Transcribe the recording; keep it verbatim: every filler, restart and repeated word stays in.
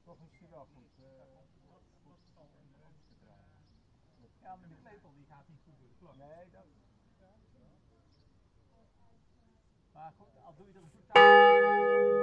Toch is hij wel goed, uh, goed in de rens te krijgen. Ja, maar de klepel die gaat niet goed door de klok. Nee, dat... Maar goed, al doe je er een goed